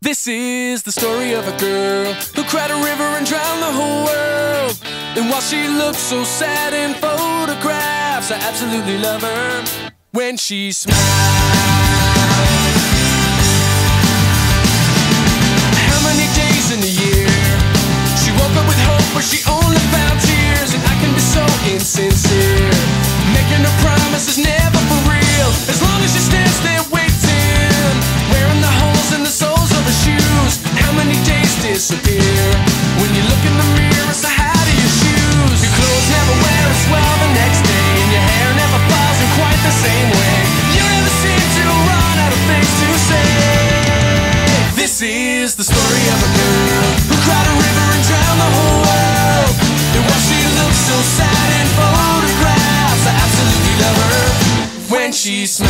This is the story of a girl who cried a river and drowned the whole world. And while she looks so sad in photographs, I absolutely love her when she smiles. How many days in a year she woke up with hope, but she only found tears? And I can be so insincere, making her promises never for real. As long as she stands there waiting, wearing the holes in the soles of her shoes. How many days disappear when you look in the mirror? It's the height of your shoes. Your clothes never wear as well the next day, and your hair never falls in quite the same way. You never seem to run out of things to say. This is the story of a girl who cried a river and drowned the whole world. And while she looks so sad in photographs, I absolutely love her when she smiles.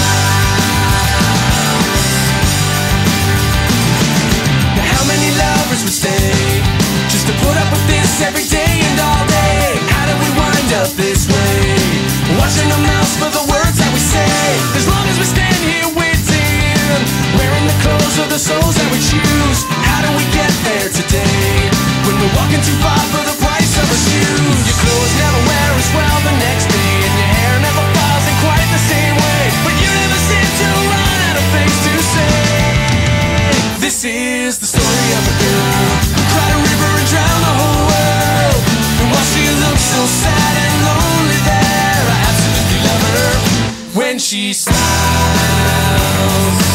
Now how many lovers would stay just to put up with this every day and all day? How did we wind up this way, watching our mouths for the words that we say? As long as we stand here waiting, wearing the clothes of the souls that we choose. How do we get there today when we're walking too far for the price of our shoes? Your clothes never wear as well the next day, and your hair never falls in quite the same way. But you never seem to run out of things to say. This is the story of a girl who cried a river and drowned the whole world. And while she looks so sad and lonely there, I absolutely love her when she smiles.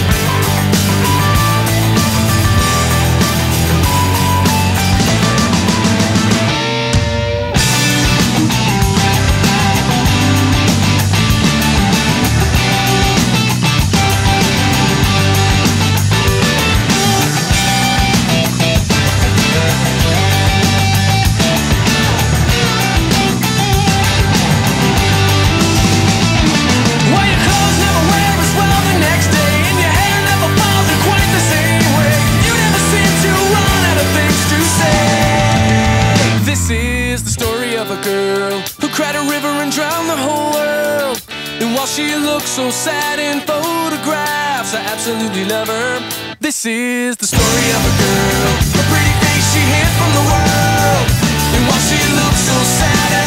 This is the story of a girl who cried a river and drowned the whole world. And while she looks so sad in photographs, I absolutely love her. This is the story of a girl, a pretty face she hid from the world. And while she looks so sad